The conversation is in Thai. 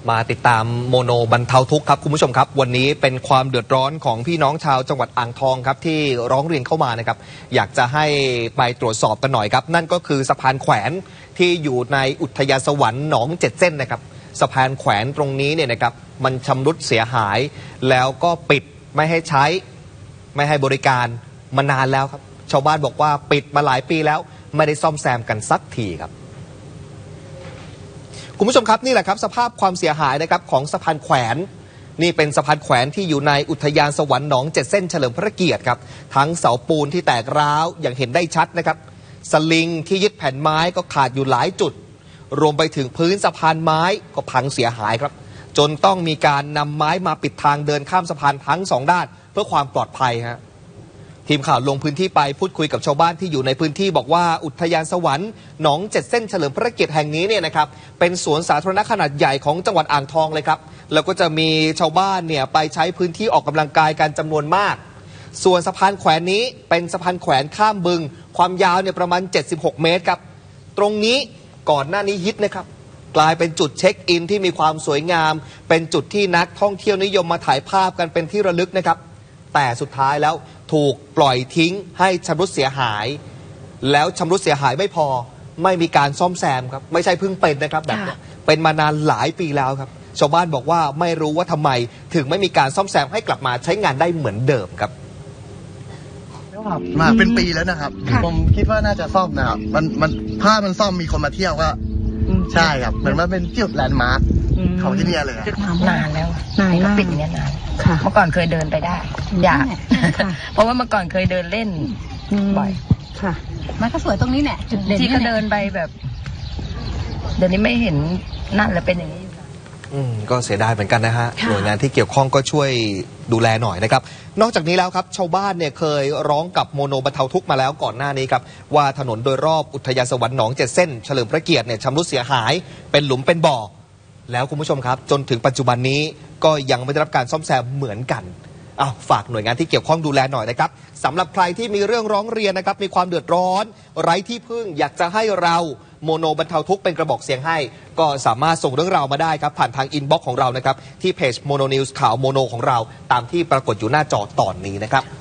มาติดตามโมโนบรรเทาทุกข์ครับคุณผู้ชมครับวันนี้เป็นความเดือดร้อนของพี่น้องชาวจังหวัดอ่างทองครับที่ร้องเรียนเข้ามานะครับอยากจะให้ไปตรวจสอบกันหน่อยครับนั่นก็คือสะพานแขวนที่อยู่ในอุทยานสวรรค์หนอง7เส้นนะครับสะพานแขวนตรงนี้เนี่ยนะครับมันชำรุดเสียหายแล้วก็ปิดไม่ให้ใช้ไม่ให้บริการมานานแล้วครับชาวบ้านบอกว่าปิดมาหลายปีแล้วไม่ได้ซ่อมแซมกันสักทีครับคุณผู้ชมครับนี่แหละครับสภาพความเสียหายนะครับของสะพานแขวนนี่เป็นสะพานแขวนที่อยู่ในอุทยานสวรรค์หนอง7เส้นเฉลิมพระเกียรติครับทั้งเสาปูนที่แตกร้าวอย่างเห็นได้ชัดนะครับสลิงที่ยึดแผ่นไม้ก็ขาดอยู่หลายจุดรวมไปถึงพื้นสะพานไม้ก็พังเสียหายครับจนต้องมีการนำไม้มาปิดทางเดินข้ามสะพานทั้งสองด้านเพื่อความปลอดภัยฮะทีมข่าวลงพื้นที่ไปพูดคุยกับชาวบ้านที่อยู่ในพื้นที่บอกว่าอุทยานสวรรค์หนอง7เส้นเฉลิมพระเกียรติแห่งนี้เนี่ยนะครับเป็นสวนสาธารณะขนาดใหญ่ของจังหวัดอ่างทองเลยครับแล้วก็จะมีชาวบ้านเนี่ยไปใช้พื้นที่ออกกำลังกายกันจำนวนมากส่วนสะพานแขวนนี้เป็นสะพานแขวนข้ามบึงความยาวเนี่ยประมาณ76 เมตรครับตรงนี้ก่อนหน้านี้ฮิตนะครับกลายเป็นจุดเช็คอินที่มีความสวยงามเป็นจุดที่นักท่องเที่ยวนิยมมาถ่ายภาพกันเป็นที่ระลึกนะครับแต่สุดท้ายแล้วถูกปล่อยทิ้งให้ชำรุดเสียหายแล้วชำรุดเสียหายไม่พอไม่มีการซ่อมแซมครับไม่ใช่เพิ่งเป็นนะครับแบบนี้เป็นมานานหลายปีแล้วครับชาวบ้านบอกว่าไม่รู้ว่าทำไมถึงไม่มีการซ่อมแซมให้กลับมาใช้งานได้เหมือนเดิมครับมาเป็นปีแล้วนะครับผมคิดว่าน่าจะซ่อมนะครับมันถ้ามันซ่อมมีคนมาเที่ยวก็ใช่ครับเหมือนมันเป็นจุดแลนด์มาร์คของที่นี่เลยนานแล้วนานมากปิดอย่างนี้นานเมื่อก่อนเคยเดินไปได้อยากเพราะว่าเมื่อก่อนเคยเดินเล่นบ่อยค่ะมันก็สวยตรงนี้แหละจุดเด่นที่ก็เดินไปแบบเดี๋ยวนี้ไม่เห็นนั่นแล้วเป็นอย่างนี้ก็เสียดายเหมือนกันนะฮะหน่วยงานที่เกี่ยวข้องก็ช่วยดูแลหน่อยนะครับนอกจากนี้แล้วครับชาวบ้านเนี่ยเคยร้องกับโมโนบรรเทาทุกข์มาแล้วก่อนหน้านี้ครับว่าถนนโดยรอบอุทยานสวรรค์หนอง7เส้นเฉลิมพระเกียรติเนี่ยชำรุดเสียหายเป็นหลุมเป็นบ่อแล้วคุณผู้ชมครับจนถึงปัจจุบันนี้ก็ยังไม่ได้รับการซ่อมแซมเหมือนกันฝากหน่วยงานที่เกี่ยวข้องดูแลหน่อยนะครับสำหรับใครที่มีเรื่องร้องเรียนนะครับมีความเดือดร้อนไร้ที่พึ่งอยากจะให้เราโมโนบรรเทาทุกข์เป็นกระบอกเสียงให้ก็สามารถส่งเรื่องราวมาได้ครับผ่านทางอินบ็อกซ์ของเรานะครับที่เพจโมโนนิวส์ข่าวโมโนของเราตามที่ปรากฏอยู่หน้าจอตอนนี้นะครับ